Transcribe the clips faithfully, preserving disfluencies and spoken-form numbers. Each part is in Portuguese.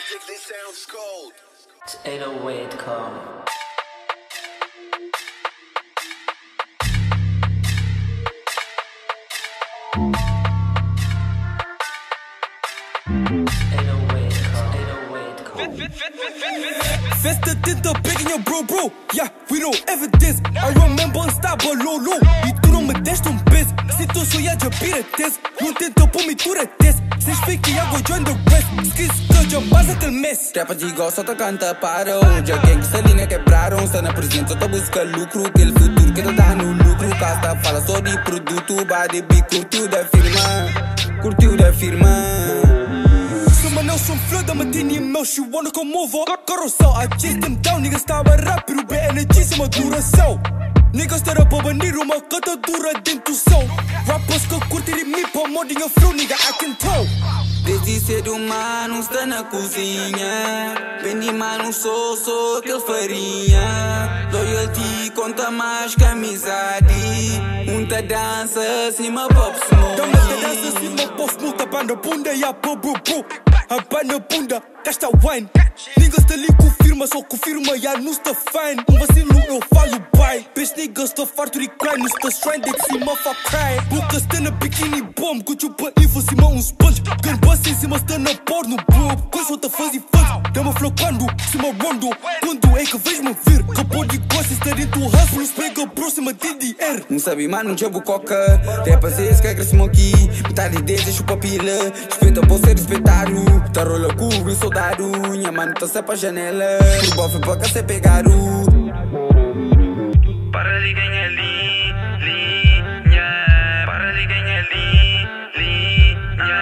Magically sounds cold. It's eight oh eight come. Festa tenta peguinha bro bro, yeah, we know evidence. I remember unstable low low. E tu não me deste um peso. Se tu só ia de piratese, não tenta pôr me tu retese. Cês fake e go join the rest. Skis que já base aquele mess. Trapa de igual só te canta para hoje. Quem que essa linha quebraram, está na presente, só te busca lucro. Aquele futuro que te dá no lucro. Casta fala só de produto, body B curtiu da firma, curtiu da firma. Someone else from Florida, my D N M L, she wanna come over. Carousel, I chased them down, niggas tava rápido, bem energia, cima duração. Niggas ter a banir uma canta dura dentro do som. Rappers que curtem de mim, pô, modding a flow, nigga, I can tell. Desde cedo, mano, está na cozinha. Vendi, mano, sou, sou aquele farinha. Loyalty conta mais que amizade. Muita dança, cima pop smoke. Dá muita dança, cima pop smoke. A banda bunda e a pô, bro, bro. A banda bunda, gasta wine. Niggas te ali confirma, só confirma, já não está fine. Um vacilo, eu falo bye. Bitch, niggas te farto de crime. Não está stranded, cima fa cry. Boca está na biquíni bomb. Que chupa info, cima um sponge. Gun bust em cima, está na porno, bro. Coisa só te faz e faz. Dá-me flocando, cima rondo. Quando é que vês-me vir? Que pode gosta, está dentro do hustle. Nos pega próxima D D R. Não sabe, mano, não chamo coca. Trepa esse que é cresce aqui. Metade deles chupa pila. Respeita por ser respeitado. Tá rola cool e soldado. Minha mano tá sempre pra janela. Por bofe pra cá se pegar o. Para de ganhar li, linha. Para de ganhar li, linha.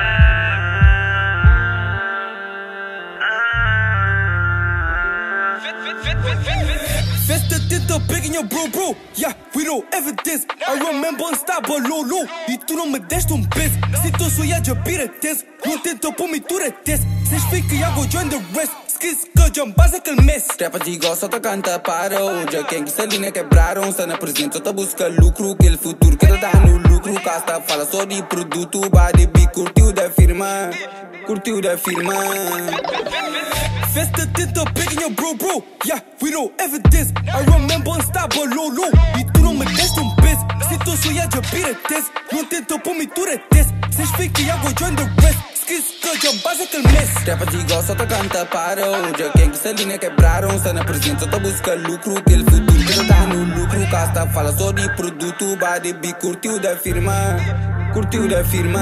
Festa tenta peguinha bro bro, yeah, we know evidence. I remember unstable low low. E tu não me deste um peso. Se tu só ia de piratese, não tenta pôr me tu retese. Cês fake e go join the rest. Skis que já base aquele mess. Trapa de igual só te canta para hoje. Quem que essa linha quebraram, está na presente, só te busca lucro. Aquele futuro que te dá no lucro. Casta fala só de produto, body B curtiu da firma, curtiu da firma. Festa tenta peguinha bro bro, yeah, we know evidence. I remember unstable low low. E tu não me deste um peso. Se tu só ia de piratese, não tenta pôr me tu retese. Cês fake e go join the rest. Skis que já base aquele mess. Trapa de igual só te canta para hoje. Quem que essa linha quebraram, está na presente, só te busca lucro. Aquele futuro que te dá no lucro. Casta fala só de produto, body B curtiu da firma, curtiu da firma.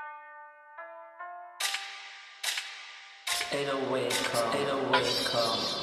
eight oh eight come. eight oh eight come.